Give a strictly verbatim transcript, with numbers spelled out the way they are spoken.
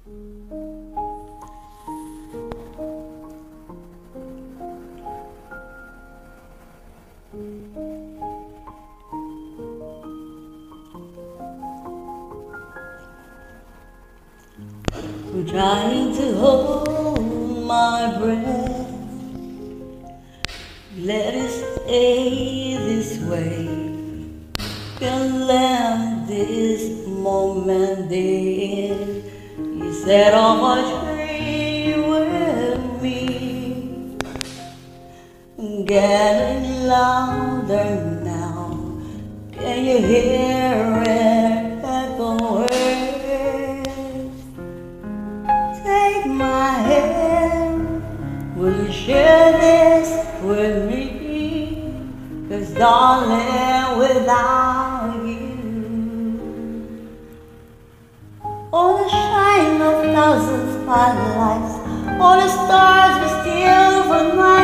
I'm trying to hold my breath, let it stay this way. Can let this moment in. You said how much pain with me, getting louder now. Can you hear it echoing? Take my hand, will you share this with me? 'Cause darling, without you, all the shine of thousand spotlights, all the stars we steal from night.